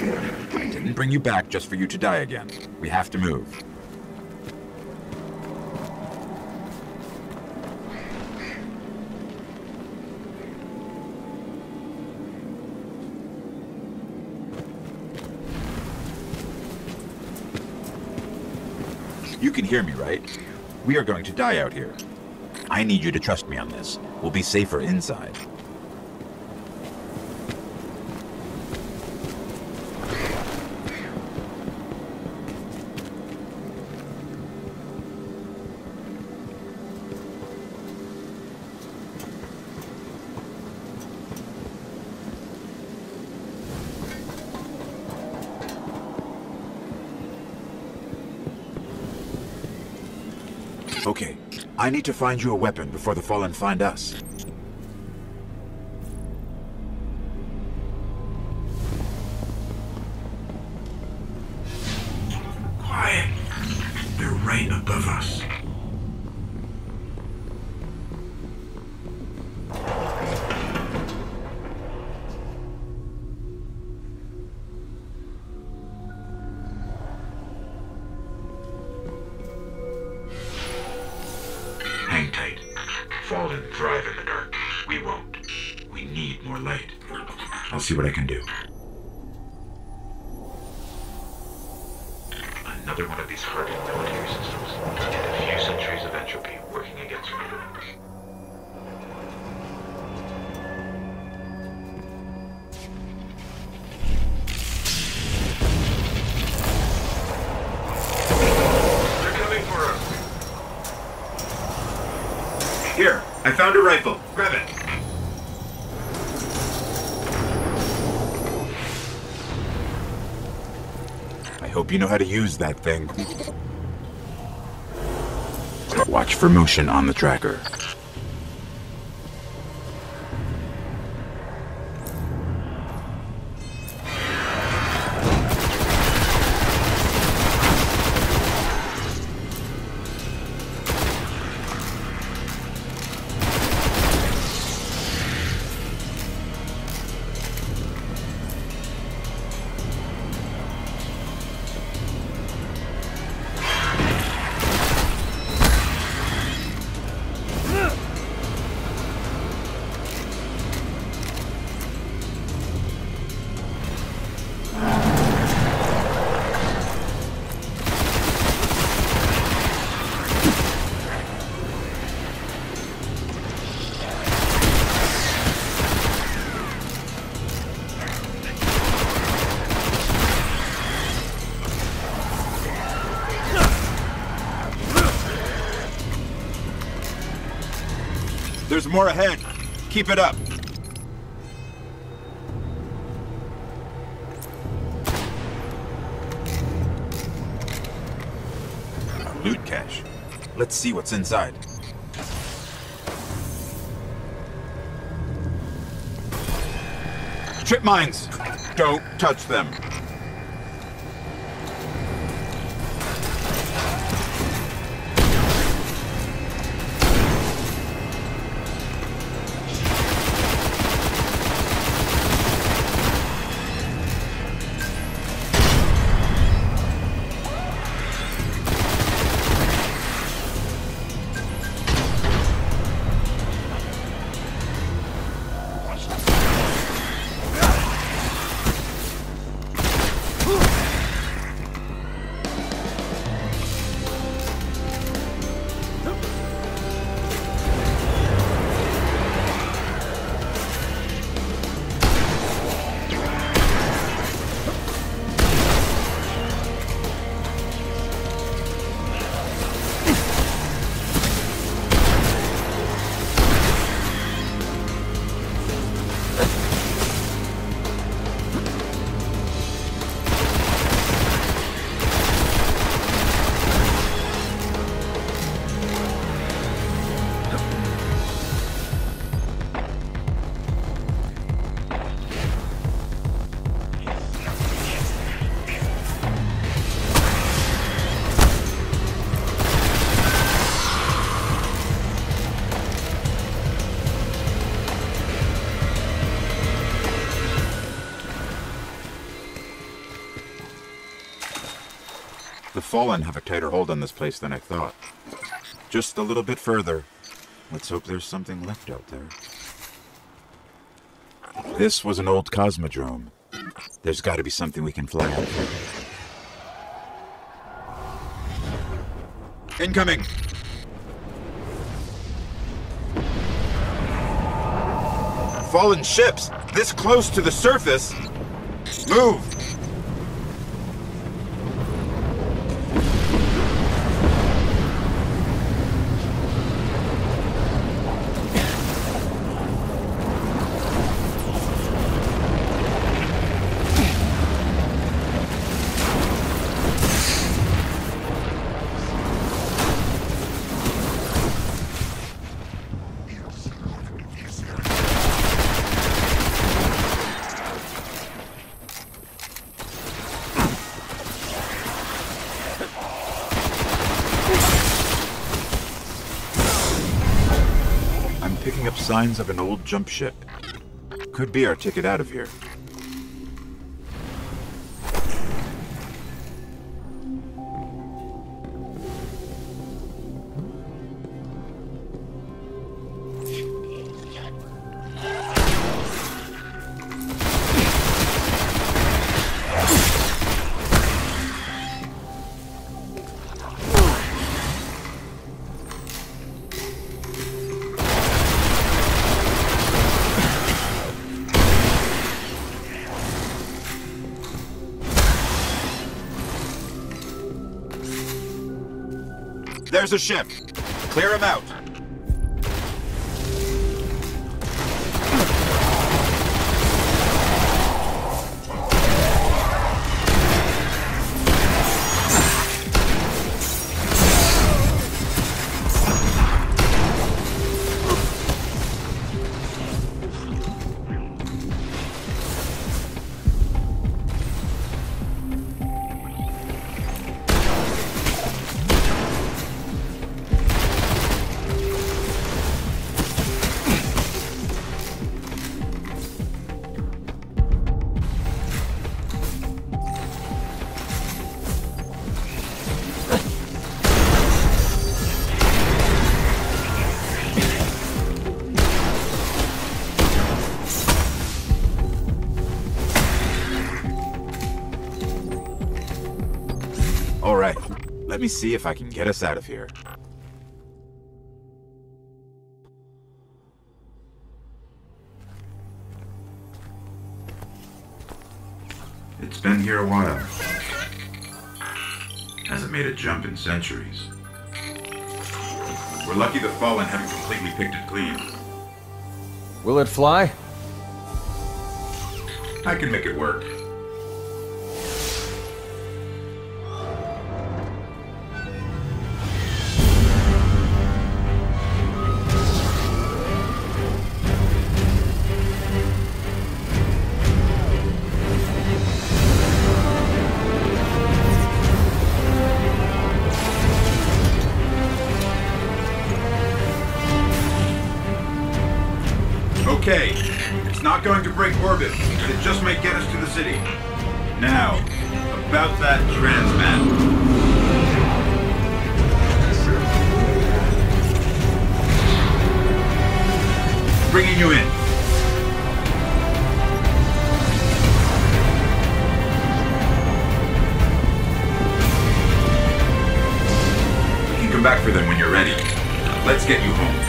I didn't bring you back just for you to die again. We have to move. You can hear me, right? We are going to die out here. I need you to trust me on this. We'll be safer inside. Okay, I need to find you a weapon before the Fallen find us. Quiet. They're right above us. Hang tight. Fallen thrive in the dark. We won't. We need more light. I'll see what I can do. Another one of these hardened military systems. And a few centuries of entropy working against me. They're coming for us. Here, I found a rifle. Grab it. I hope you know how to use that thing. Watch for motion on the tracker. There's more ahead. Keep it up. A loot cache. Let's see what's inside. Trip mines! Don't touch them. The Fallen have a tighter hold on this place than I thought. Just a little bit further. Let's hope there's something left out there. This was an old cosmodrome. There's got to be something we can fly out of. Incoming! Fallen ships! This close to the surface! Move! Picking up signs of an old jump ship. Could be our ticket out of here. There's a ship. Clear him out. All right, let me see if I can get us out of here. It's been here a while. Hasn't made a jump in centuries. We're lucky the Fallen haven't completely picked it clean. Will it fly? I can make it work. Okay, it's not going to break orbit, but it just might get us to the city. Now, about that transmat. Bringing you in. You can come back for them when you're ready. Let's get you home.